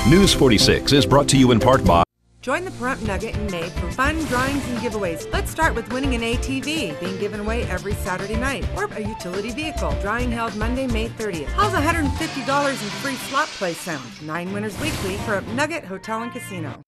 News 46 is brought to you in part by Join the Pahrump Nugget in May for fun, drawings, and giveaways. Let's start with winning an ATV, being given away every Saturday night, or a utility vehicle. Drawing held Monday, May 30th. How's $150 in free slot play sound? 9 winners weekly for Pahrump Nugget Hotel and Casino.